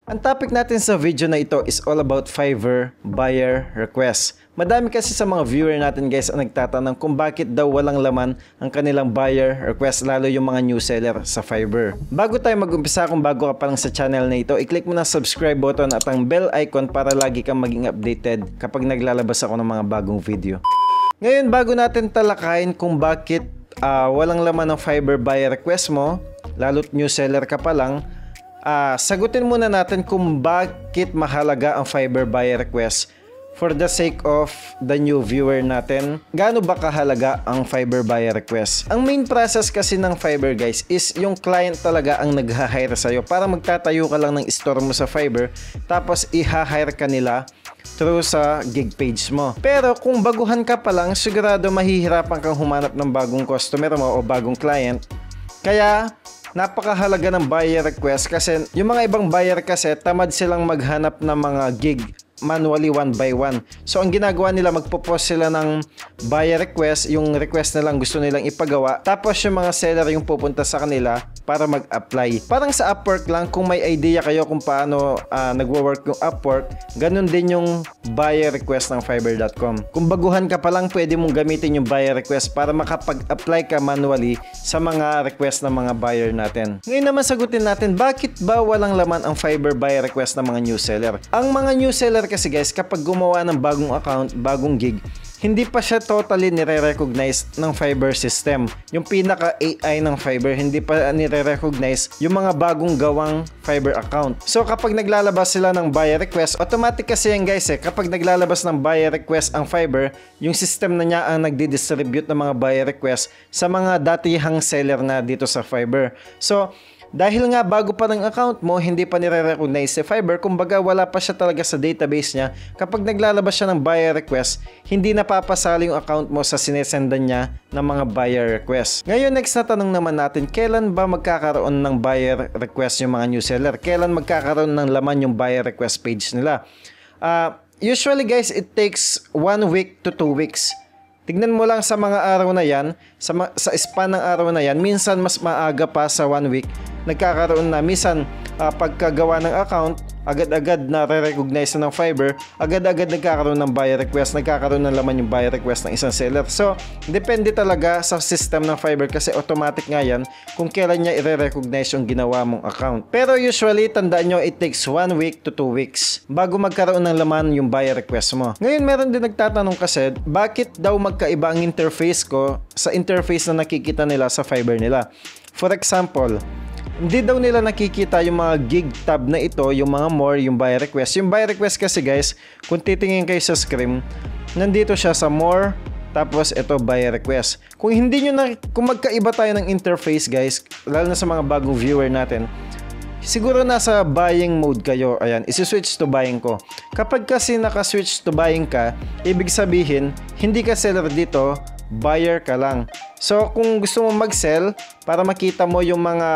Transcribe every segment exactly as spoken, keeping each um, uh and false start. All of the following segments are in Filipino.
Ang topic natin sa video na ito is all about Fiverr buyer request. Madami kasi sa mga viewer natin guys ang nagtatanong kung bakit daw walang laman ang kanilang buyer request, lalo yung mga new seller sa Fiverr. Bago tayo mag-umpisa, kung bago ka pa lang sa channel na ito, i-click mo na subscribe button at ang bell icon para lagi kang maging updated kapag naglalabas ako ng mga bagong video. Ngayon, bago natin talakayin kung bakit uh, walang laman ng Fiverr buyer request mo, lalo't new seller ka pa lang, Uh, sagutin muna natin kung bakit mahalaga ang Fiverr buyer request for the sake of the new viewer natin. Gaano ba kahalaga ang Fiverr buyer request? Ang main process kasi ng Fiverr guys is yung client talaga ang nagha-hire sa'yo. Para magtatayo ka lang ng store mo sa Fiverr, tapos i-hire ka nila through sa gig page mo. Pero kung baguhan ka pa lang, sigurado mahihirapan kang humanap ng bagong customer mo o bagong client. Kaya napakahalaga ng buyer request kasi yung mga ibang buyer kasi tamad silang maghanap ng mga gig manually one by one. So ang ginagawa nila, magpo-post sila ng buyer request, yung request na lang gusto nilang ipagawa, tapos yung mga seller yung pupunta sa kanila para mag-apply. Parang sa Upwork lang, kung may idea kayo kung paano uh, nagwo-work yung Upwork, ganun din yung buyer request ng Fiverr dot com. Kung baguhan ka pa lang, pwede mong gamitin yung buyer request para makapag-apply ka manually sa mga request ng mga buyer natin. Ngayon naman sagutin natin, bakit ba walang laman ang Fiverr buyer request ng mga new seller? Ang mga new seller kasi guys, kapag gumawa ng bagong account, bagong gig, hindi pa siya totally nire-recognize ng Fiverr system. Yung pinaka-A I ng Fiverr, hindi pa nire-recognize yung mga bagong gawang Fiverr account. So kapag naglalabas sila ng buyer request, automatic kasi yan guys eh, kapag naglalabas ng buyer request ang Fiverr, yung system na niya ang nagdi-distribute ng mga buyer request sa mga datihang seller na dito sa Fiverr. So dahil nga bago pa ng account mo, hindi pa nire-recognize si Fiverr, kumbaga wala pa siya talaga sa database niya. Kapag naglalabas siya ng buyer request, hindi napapasali yung account mo sa sinesendan niya ng mga buyer request. Ngayon, next na tanong naman natin, kailan ba magkakaroon ng buyer request yung mga new seller? Kailan magkakaroon ng laman yung buyer request page nila? Uh, usually guys, it takes one week to two weeks. Tignan mo lang sa mga araw na yan, sa, sa span ng araw na yan, minsan mas maaga pa sa one week, nagkakaroon na. Minsan, uh, pagkagawa ng account, agad-agad na re-recognize na ng Fiverr, agad-agad nagkakaroon ng buyer request, nagkakaroon ng laman yung buyer request ng isang seller. So, depende talaga sa system ng Fiverr kasi automatic nga yan kung kailan niya i-recognize yung ginawa mong account. Pero usually, tandaan nyo, it takes one week to two weeks bago magkaroon ng laman yung buyer request mo. Ngayon, meron din nagtatanong kasi, bakit daw magkaiba ang interface ko sa interface na nakikita nila sa Fiverr nila? For example, hindi daw nila nakikita yung mga gig tab na ito, yung mga more, yung buyer request. Yung buyer request kasi guys, kung titingin kayo sa screen, nandito siya sa more, tapos ito buyer request. Kung hindi nyo na, kung magkaiba tayo ng interface guys, lalo na sa mga bagong viewer natin, siguro nasa buying mode kayo. Ayan, isi-switch to buying ko. Kapag kasi naka-switch to buying ka, ibig sabihin, hindi ka seller dito, buyer ka lang. So kung gusto mo mag-sell, para makita mo yung mga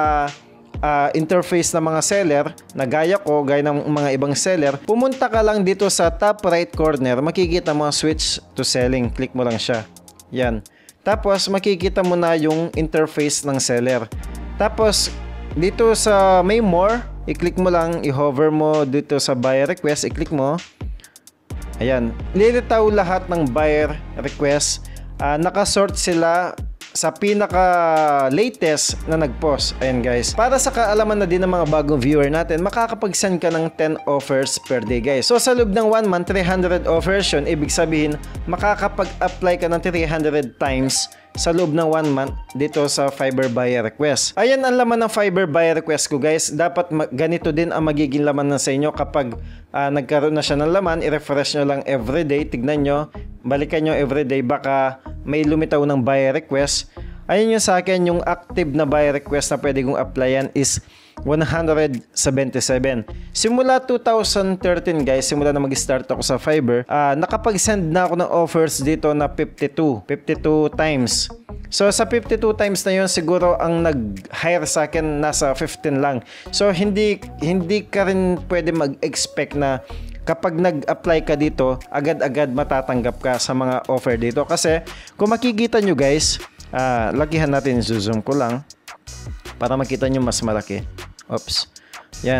Uh, interface ng mga seller na gaya ko, gaya ng mga ibang seller, pumunta ka lang dito sa top right corner, makikita mo switch to selling, click mo lang siya, yan. Tapos makikita mo na yung interface ng seller. Tapos dito sa may more, i-click mo lang, i-hover mo dito sa buyer request, i-click mo, ayan, lilitaw lahat ng buyer request. uh, nakasort sila sa pinaka latest na nag-post. Ayan guys, para sa kaalaman na din ng mga bagong viewer natin, makakapag-send ka ng ten offers per day guys. So sa loob ng one month, three hundred offers yun. Ibig sabihin, makakapag-apply ka ng three hundred times sa loob ng one month dito sa Fiverr buyer request. Ayan ang laman ng Fiverr buyer request ko guys. Dapat ganito din ang magiging laman na sa inyo kapag uh, nagkaroon na siya ng laman. I-refresh nyo lang everyday. Tignan nyo, balikan nyo everyday, baka may lumitaw ng buyer request. Ayun yung sa akin, yung active na buyer request na pwede kong applyan is one hundred seventy-seven. Simula two thousand thirteen guys, simula na mag-start ako sa Fiverr, uh, nakapag-send na ako ng offers dito na fifty-two times. So sa fifty-two times na yun, siguro ang nag-hire sa akin nasa fifteen lang. So hindi hindi ka rin pwede mag-expect na kapag nag-apply ka dito, agad-agad matatanggap ka sa mga offer dito. Kasi kung makikita nyo guys, uh, lakihan natin, zoom ko lang para makita nyo mas malaki. Oops. Yan.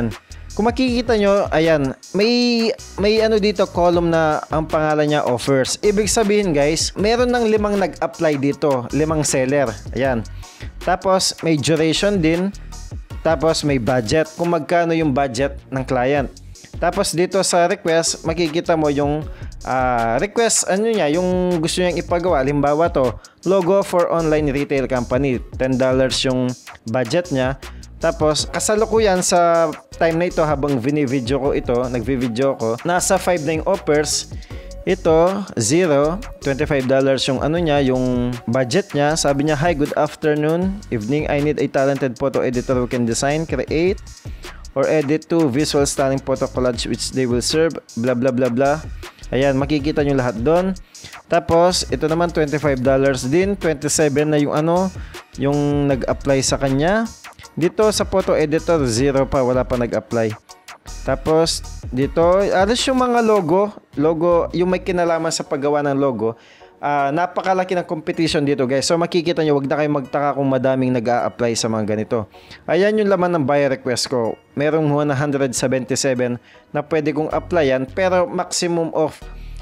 Kung makikita nyo, ayan, may, may ano dito, column na ang pangalan niya offers. Ibig sabihin guys, meron ng limang nag-apply dito, limang seller. Ayan. Tapos may duration din. Tapos may budget, kung magkano yung budget ng client. Tapos dito sa request, makikita mo yung uh, request, ano niya, yung gusto niyang ipagawa. Halimbawa to, logo for online retail company. ten dollars yung budget niya. Tapos, kasalukuyan sa time na ito habang vini-video ko ito, nagvi-video ko, nasa five na yung offers. Ito, zero, twenty-five dollars yung ano niya, yung budget niya. Sabi niya, hi, good afternoon, evening, I need a talented photo editor who can design, create, or edit to visual stunning photo collage which they will serve, blah, blah, blah, blah. Ayan, makikita nyo lahat doon. Tapos, ito naman, twenty-five dollars din, twenty-seven na yung ano, yung nag-apply sa kanya. Dito sa photo editor, zero pa, wala pa nag-apply. Tapos dito, alas yung mga logo, logo, yung may kinalaman sa paggawa ng logo. Uh, napakalaki ng competition dito guys. So makikita nyo, wag na kayo magtaka kung madaming nag-a-apply sa mga ganito. Ayan yung laman ng buyer request ko. Merong one hundred seventy-seven na pwede kong applyan, pero maximum of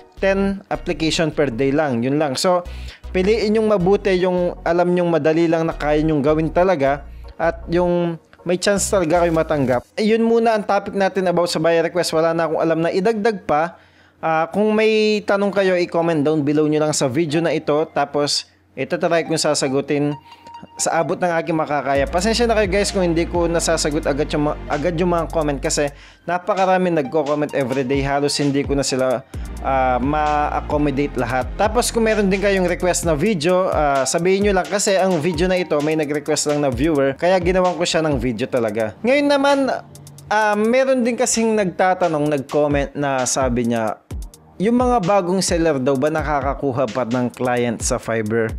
ten application per day lang. Yun lang. So piliin yung mabuti, yung alam nyong madali lang na kaya nyong gawin talaga. At yung may chance talaga kayo matanggap. Ayun muna ang topic natin about sa buyer request. Wala na akong alam na idagdag pa. Uh, kung may tanong kayo, i-comment down below nyo lang sa video na ito. Tapos, ito try kong sasagutin sa abot ng aking makakaya. Pasensya na kayo guys kung hindi ko nasasagot agad yung, agad yung mga comment kasi napakarami nagko-comment everyday. Halos hindi ko na sila uh, ma-accommodate lahat. Tapos kung meron din kayong request na video, uh, sabihin nyo lang kasi ang video na ito may nag-request lang na viewer. Kaya ginawan ko siya ng video talaga. Ngayon naman, uh, meron din kasing nagtatanong, nag-comment na sabi niya, yung mga bagong seller daw ba nakakakuha pa ng client sa Fiverr?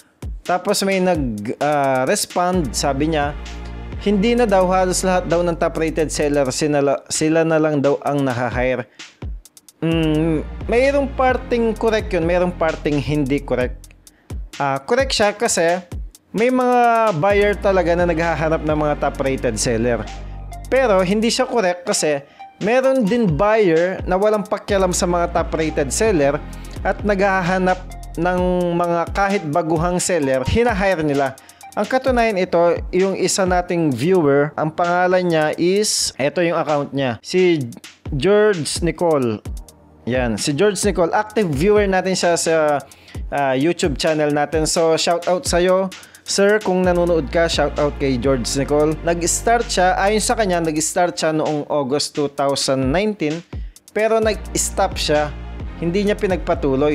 Tapos may nag-respond, uh, sabi niya, hindi na daw, halos lahat daw ng top-rated seller, sila, sila na lang daw ang nahahire. Mm, mayroong parting correct yun, mayroong parting hindi correct. Uh, correct siya kasi may mga buyer talaga na naghahanap ng mga top-rated seller. Pero hindi siya correct kasi meron din buyer na walang pakialam sa mga top-rated seller at naghahanap ng mga kahit baguhang seller, hinahire nila. Ang katunayan ito, yung isa nating viewer, ang pangalan niya is, ito yung account niya, si George Nicole. Yan, si George Nicole, active viewer natin siya sa uh, YouTube channel natin. So, shout out sa'yo, sir, kung nanonood ka, shout out kay George Nicole. Nag-start siya, ayon sa kanya, nag-start siya noong August two thousand nineteen, pero nag-stop siya, hindi niya pinagpatuloy.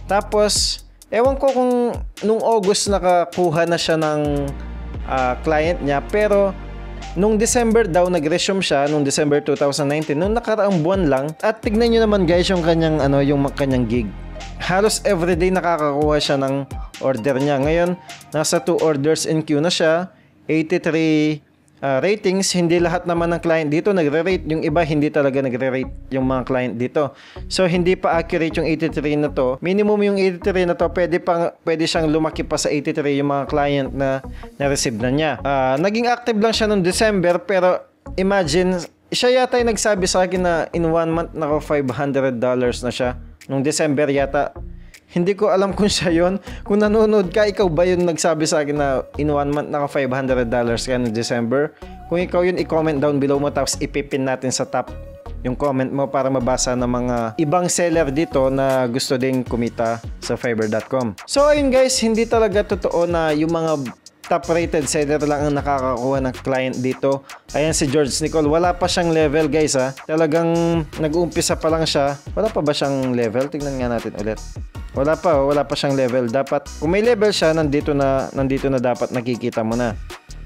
Tapos, ewan ko kung nung August nakakuha na siya ng uh, client niya, pero nung December daw nag-resume siya, nung December two thousand nineteen, nung nakaraang buwan lang. At tignan nyo naman guys yung kanyang, ano, yung kanyang gig. Halos everyday nakakakuha siya ng order niya. Ngayon, nasa two orders in queue na siya, eighty-three uh, ratings. Hindi lahat naman ng client dito nagre-rate. Yung iba hindi talaga nagre-rate yung mga client dito. So hindi pa accurate yung eighty-three na to. Minimum yung eighty-three na to, pwede, pang, pwede siyang lumaki pa sa eighty-three yung mga client na na-receive na niya. Uh, naging active lang siya noong December, pero imagine, siya yata yung nagsabi sa akin na in one month naka five hundred dollars na siya. Nung December yata. Hindi ko alam kung siya yun. Kung nanonood ka, ikaw ba yun nagsabi sa akin na in one month naka five hundred dollars ka noong December? Kung ikaw yun, i-comment down below mo, tapos ipipin natin sa top yung comment mo para mabasa ng mga ibang seller dito na gusto din kumita sa Fiverr dot com. So ayun guys, hindi talaga totoo na yung mga top-rated seller lang ang nakakakuha ng client dito. Ayan si George Nicole, wala pa siyang level guys ha. Talagang nag-uumpisa pa lang siya. Wala pa ba siyang level? Tingnan nga natin ulit. Wala pa, wala pa siyang level. Dapat, kung may level siya, nandito na, nandito na dapat nakikita mo na.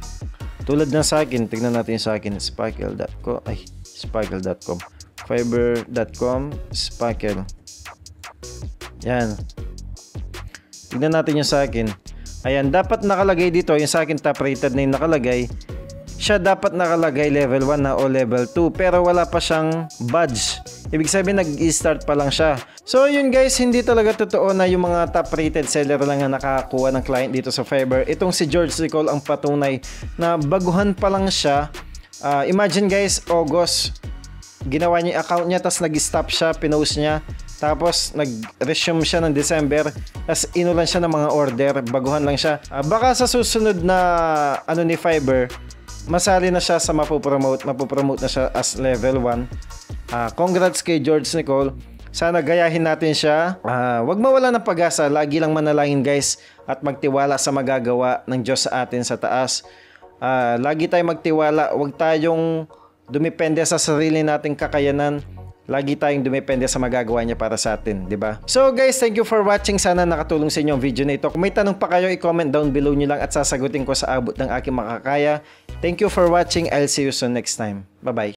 Tulad na sa akin, tingnan natin sa akin, sparkle dot com, ay, sparkle dot com, Fiverr dot com, sparkle. Yan. Tingnan natin yung sa akin. Ayan, dapat nakalagay dito, yung sa akin top rated na yung nakalagay, siya dapat nakalagay level one na o level two, pero wala pa siyang badge. Ibig sabihin, nag-i-start pa lang siya. So yun guys, hindi talaga totoo na yung mga top rated seller lang na nakakakuha ng client dito sa Fiverr. Itong si George Nicole ang patunay na baguhan pa lang siya. Uh, imagine guys, August, ginawa niya yung account niya, tapos nag-stop siya, pinost niya, tapos nag-resume siya ng December, tapos inulan siya ng mga order, baguhan lang siya. Uh, baka sa susunod na ano ni Fiverr, masali na siya sa mapopromote, mapopromote na siya as level one. Uh, congrats kay George Nicole. Sana gayahin natin siya. Uh, wag mawala ng pag-asa. Lagi lang manalangin guys at magtiwala sa magagawa ng Diyos sa atin sa taas. Uh, lagi tayong magtiwala. Wag tayong dumepende sa sarili nating kakayanan. Lagi tayong dumepende sa magagawa niya para sa atin, di ba? So guys, thank you for watching. Sana nakatulong sa inyo ang video na ito. Kung may tanong pa kayo, i-comment down below nyo lang at sasagutin ko sa abot ng aking makakaya. Thank you for watching. I'll see you soon next time. Bye-bye.